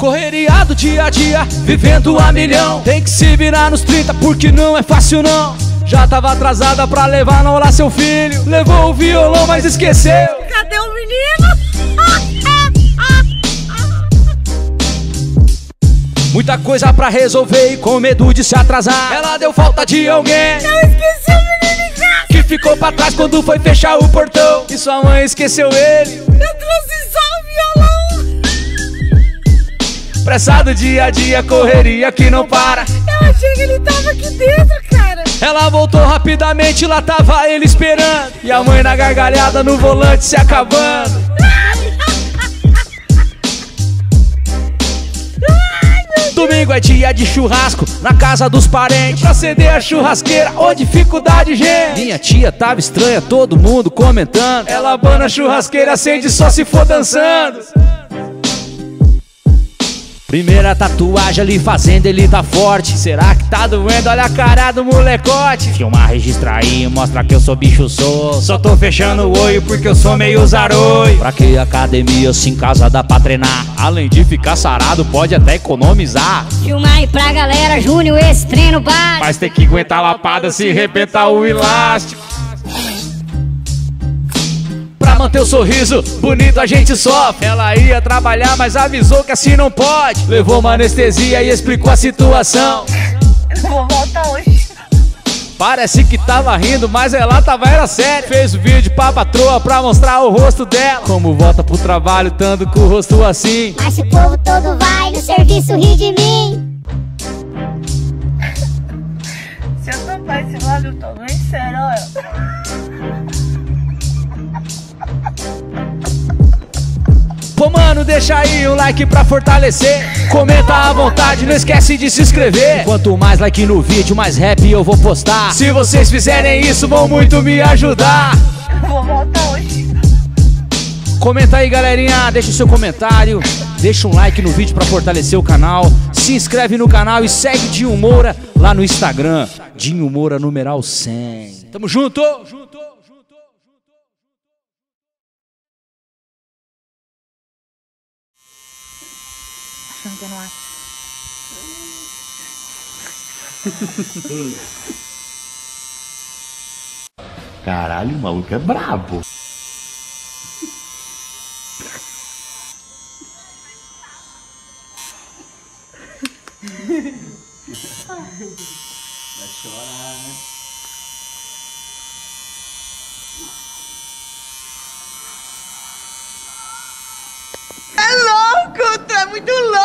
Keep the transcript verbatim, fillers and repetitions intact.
Correria do dia a dia, vivendo a milhão. Tem que se virar nos trinta porque não é fácil não. Já tava atrasada pra levar não lá seu filho. Levou o violão mas esqueceu. Cadê o menino? Muita coisa pra resolver e com medo de se atrasar, ela deu falta de alguém. Eu esqueci o menino em casa. Que ficou pra trás quando foi fechar o portão. E sua mãe esqueceu ele. Eu trouxe só o violão. Pressado dia a dia, correria que não para. Eu achei que ele tava aqui dentro, cara. Ela voltou rapidamente, lá tava ele esperando. E a mãe na gargalhada no volante se acabando. Domingo é dia de churrasco na casa dos parentes. Pra acender a churrasqueira, ô dificuldade, gente. Minha tia tava estranha, todo mundo comentando. Ela abana a churrasqueira, acende só se for dançando. Primeira tatuagem ali fazendo, ele tá forte. Será que tá doendo? Olha a cara do molecote. Filmar, registrar aí, mostra que eu sou bicho, sou. Só tô fechando o olho porque eu sou meio zaroi. Pra que academia se em casa dá pra treinar? Além de ficar sarado, pode até economizar. Filmar aí pra galera, Júnior, esse treino bate. Mas tem que aguentar a lapada se arrebentar o elástico. Pra manter o sorriso bonito a gente sofre. Ela ia trabalhar mas avisou que assim não pode. Levou uma anestesia e explicou a situação. Eu não vou voltar hoje. Parece que tava rindo, mas ela tava era séria. Fez o vídeo pra patroa pra mostrar o rosto dela. Como volta pro trabalho, tando com o rosto assim. Mas se o povo todo vai no serviço rir de mim. Se eu topar esse lado, eu tô bem sério, olha. Pô mano, deixa aí um like pra fortalecer. Comenta à vontade, não esquece de se inscrever. Quanto mais like no vídeo, mais rap eu vou postar. Se vocês fizerem isso, vão muito me ajudar. Eu vou voltar hoje. Comenta aí galerinha, deixa o seu comentário. Deixa um like no vídeo pra fortalecer o canal. Se inscreve no canal e segue Dinho Moura lá no Instagram. Dinho Moura numeral cem. Tamo junto! junto. Achando que eu não acho. Caralho, o maluco é brabo. Vai chorar, né? É louco, tu é muito louco.